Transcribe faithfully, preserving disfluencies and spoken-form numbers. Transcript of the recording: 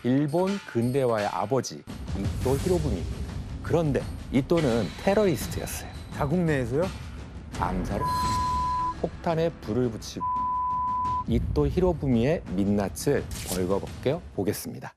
일본 근대화의 아버지 이토 히로부미. 그런데 이토는 테러리스트였어요. 자국 내에서요? 암살을 폭탄에 불을 붙이고 이토 히로부미의 민낯을 벌거벗겨 보겠습니다.